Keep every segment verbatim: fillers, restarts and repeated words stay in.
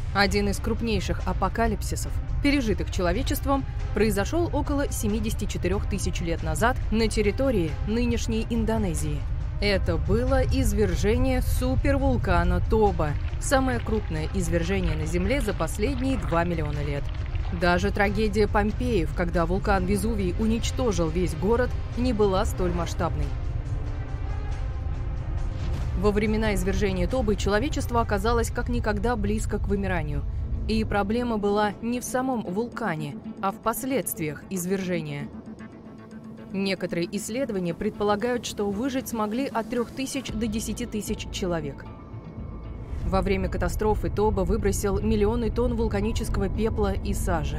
Один из крупнейших апокалипсисов, пережитых человечеством, произошел около семидесяти четырёх тысяч лет назад на территории нынешней Индонезии. Это было извержение супервулкана Тоба, самое крупное извержение на Земле за последние два миллиона лет. Даже трагедия Помпеев, когда вулкан Везувий уничтожил весь город, не была столь масштабной. Во времена извержения Тобы человечество оказалось как никогда близко к вымиранию. И проблема была не в самом вулкане, а в последствиях извержения. Некоторые исследования предполагают, что выжить смогли от трёх тысяч до десяти тысяч человек. Во время катастрофы Тоба выбросил миллионы тонн вулканического пепла и сажи.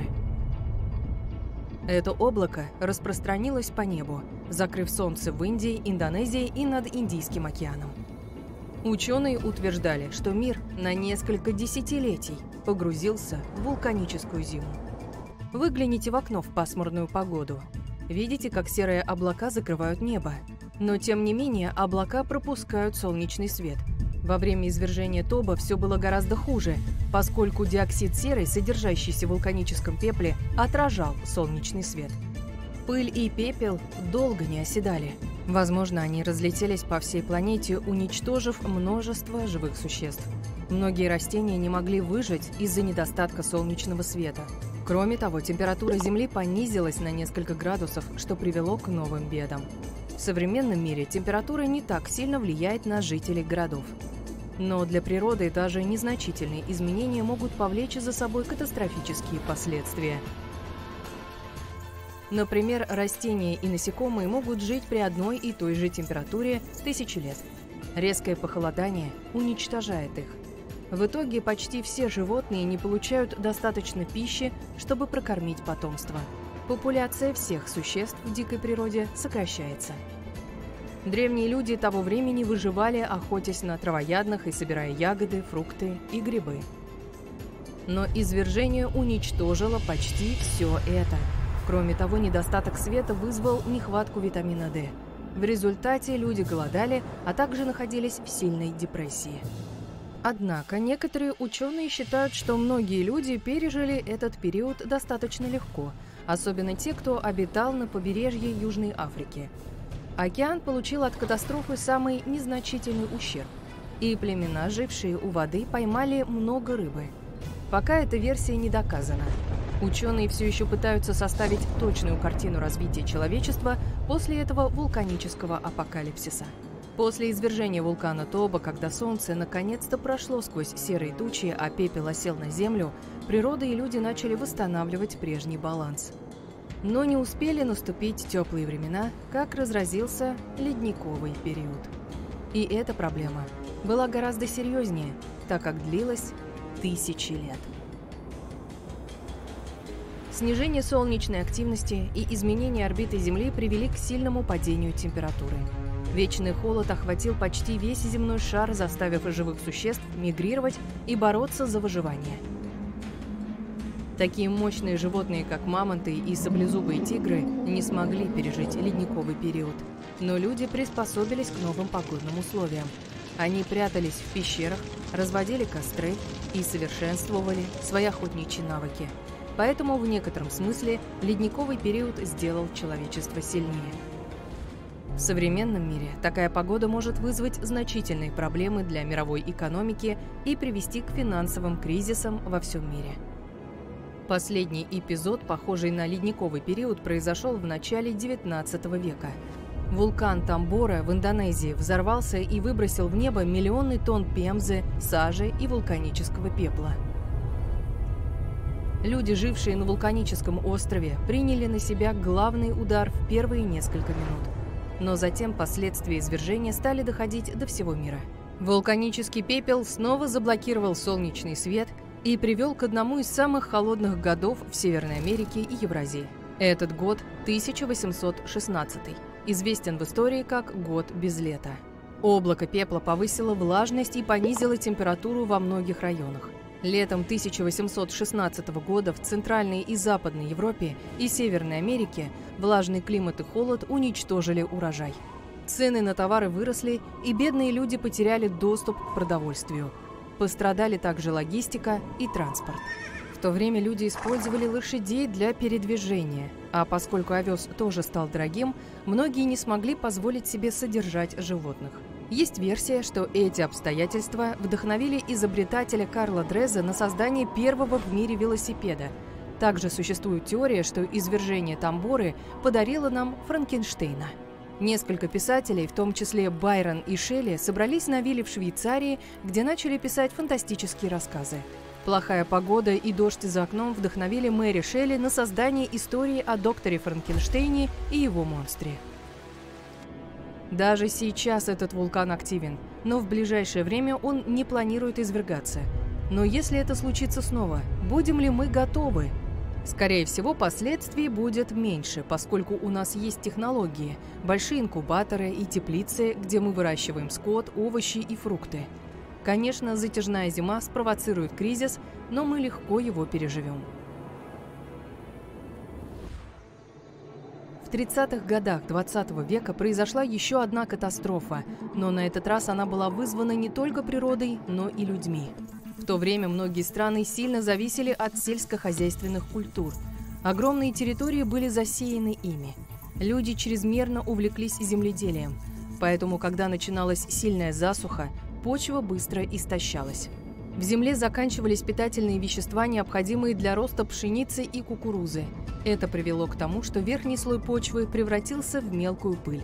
Это облако распространилось по небу, закрыв Солнце в Индии, Индонезии и над Индийским океаном. Ученые утверждали, что мир на несколько десятилетий погрузился в вулканическую зиму. Выгляните в окно в пасмурную погоду. Видите, как серые облака закрывают небо. Но, тем не менее, облака пропускают солнечный свет. Во время извержения Тоба все было гораздо хуже, поскольку диоксид серы, содержащийся в вулканическом пепле, отражал солнечный свет. Пыль и пепел долго не оседали. Возможно, они разлетелись по всей планете, уничтожив множество живых существ. Многие растения не могли выжить из-за недостатка солнечного света. Кроме того, температура Земли понизилась на несколько градусов, что привело к новым бедам. В современном мире температура не так сильно влияет на жителей городов. Но для природы даже незначительные изменения могут повлечь за собой катастрофические последствия. Например, растения и насекомые могут жить при одной и той же температуре тысячи лет. Резкое похолодание уничтожает их. В итоге почти все животные не получают достаточно пищи, чтобы прокормить потомство. Популяция всех существ в дикой природе сокращается. Древние люди того времени выживали, охотясь на травоядных и собирая ягоды, фрукты и грибы. Но извержение уничтожило почти все это. Кроме того, недостаток света вызвал нехватку витамина дэ. В результате люди голодали, а также находились в сильной депрессии. Однако некоторые ученые считают, что многие люди пережили этот период достаточно легко, особенно те, кто обитал на побережье Южной Африки. Океан получил от катастрофы самый незначительный ущерб, и племена, жившие у воды, поймали много рыбы. Пока эта версия не доказана. Ученые все еще пытаются составить точную картину развития человечества после этого вулканического апокалипсиса. После извержения вулкана Тоба, когда Солнце наконец-то прошло сквозь серые тучи, а пепел осел на Землю, природа и люди начали восстанавливать прежний баланс. Но не успели наступить теплые времена, как разразился ледниковый период. И эта проблема была гораздо серьезнее, так как длилась тысячи лет. Снижение солнечной активности и изменение орбиты Земли привели к сильному падению температуры. Вечный холод охватил почти весь земной шар, заставив живых существ мигрировать и бороться за выживание. Такие мощные животные, как мамонты и саблезубые тигры, не смогли пережить ледниковый период. Но люди приспособились к новым погодным условиям. Они прятались в пещерах, разводили костры и совершенствовали свои охотничьи навыки. Поэтому в некотором смысле ледниковый период сделал человечество сильнее. В современном мире такая погода может вызвать значительные проблемы для мировой экономики и привести к финансовым кризисам во всем мире. Последний эпизод, похожий на ледниковый период, произошел в начале девятнадцатого века. Вулкан Тамбора в Индонезии взорвался и выбросил в небо миллионы тонн пемзы, сажи и вулканического пепла. Люди, жившие на вулканическом острове, приняли на себя главный удар в первые несколько минут. Но затем последствия извержения стали доходить до всего мира. Вулканический пепел снова заблокировал солнечный свет и привел к одному из самых холодных годов в Северной Америке и Евразии. Этот год – тысяча восемьсот шестнадцатый, известен в истории как «Год без лета». Облако пепла повысило влажность и понизило температуру во многих районах. Летом тысяча восемьсот шестнадцатого года в Центральной и Западной Европе и Северной Америке влажный климат и холод уничтожили урожай. Цены на товары выросли, и бедные люди потеряли доступ к продовольствию. Пострадали также логистика и транспорт. В то время люди использовали лошадей для передвижения, а поскольку овес тоже стал дорогим, многие не смогли позволить себе содержать животных. Есть версия, что эти обстоятельства вдохновили изобретателя Карла Дреза на создание первого в мире велосипеда. Также существует теория, что извержение Тамборы подарило нам Франкенштейна. Несколько писателей, в том числе Байрон и Шелли, собрались на вилле в Швейцарии, где начали писать фантастические рассказы. Плохая погода и дождь за окном вдохновили Мэри Шелли на создание истории о докторе Франкенштейне и его монстре. Даже сейчас этот вулкан активен, но в ближайшее время он не планирует извергаться. Но если это случится снова, будем ли мы готовы? Скорее всего, последствий будет меньше, поскольку у нас есть технологии, большие инкубаторы и теплицы, где мы выращиваем скот, овощи и фрукты. Конечно, затяжная зима спровоцирует кризис, но мы легко его переживем. В тридцатых годах двадцатого века произошла еще одна катастрофа, но на этот раз она была вызвана не только природой, но и людьми. В то время многие страны сильно зависели от сельскохозяйственных культур. Огромные территории были засеяны ими. Люди чрезмерно увлеклись земледелием, поэтому, когда начиналась сильная засуха, почва быстро истощалась. В земле заканчивались питательные вещества, необходимые для роста пшеницы и кукурузы. Это привело к тому, что верхний слой почвы превратился в мелкую пыль.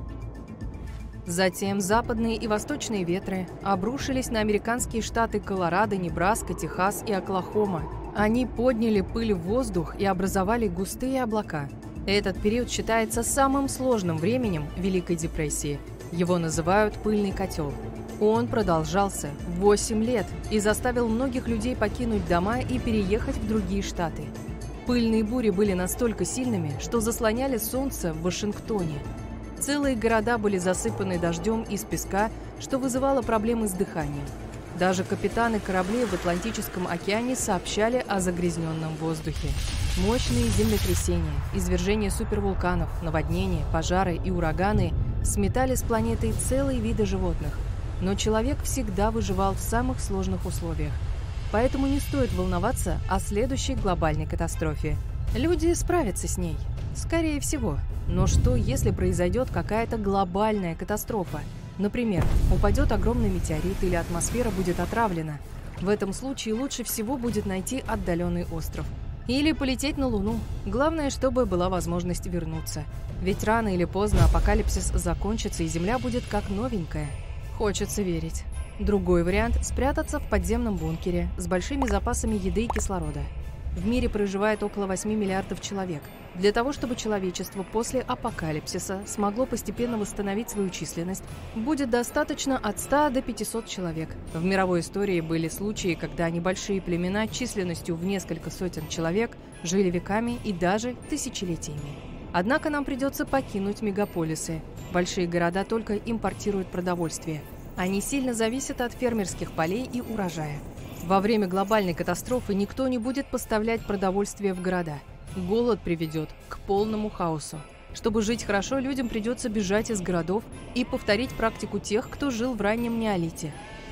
Затем западные и восточные ветры обрушились на американские штаты Колорадо, Небраска, Техас и Оклахома. Они подняли пыль в воздух и образовали густые облака. Этот период считается самым сложным временем Великой депрессии. Его называют «пыльный котел». Он продолжался восемь лет и заставил многих людей покинуть дома и переехать в другие штаты. Пыльные бури были настолько сильными, что заслоняли солнце в Вашингтоне. Целые города были засыпаны дождем из песка, что вызывало проблемы с дыханием. Даже капитаны кораблей в Атлантическом океане сообщали о загрязненном воздухе. Мощные землетрясения, извержения супервулканов, наводнения, пожары и ураганы сметали с планеты целые виды животных. Но человек всегда выживал в самых сложных условиях. Поэтому не стоит волноваться о следующей глобальной катастрофе. Люди справятся с ней. Скорее всего. Но что, если произойдет какая-то глобальная катастрофа? Например, упадет огромный метеорит или атмосфера будет отравлена. В этом случае лучше всего будет найти отдаленный остров. Или полететь на Луну. Главное, чтобы была возможность вернуться. Ведь рано или поздно апокалипсис закончится, и Земля будет как новенькая. Хочется верить. Другой вариант – спрятаться в подземном бункере с большими запасами еды и кислорода. В мире проживает около восьми миллиардов человек. Для того, чтобы человечество после апокалипсиса смогло постепенно восстановить свою численность, будет достаточно от ста до пятисот человек. В мировой истории были случаи, когда небольшие племена численностью в несколько сотен человек жили веками и даже тысячелетиями. Однако нам придется покинуть мегаполисы. Большие города только импортируют продовольствие. Они сильно зависят от фермерских полей и урожая. Во время глобальной катастрофы никто не будет поставлять продовольствие в города. Голод приведет к полному хаосу. Чтобы жить хорошо, людям придется бежать из городов и повторить практику тех, кто жил в раннем неолите.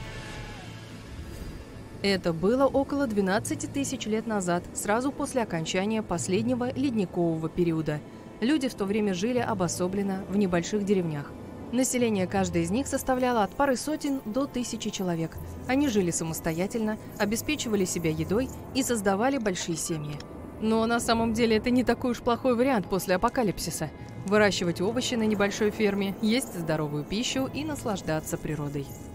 Это было около двенадцати тысяч лет назад, сразу после окончания последнего ледникового периода. Люди в то время жили обособленно в небольших деревнях. Население каждой из них составляло от пары сотен до тысячи человек. Они жили самостоятельно, обеспечивали себя едой и создавали большие семьи. Но на самом деле это не такой уж плохой вариант после апокалипсиса. Выращивать овощи на небольшой ферме, есть здоровую пищу и наслаждаться природой.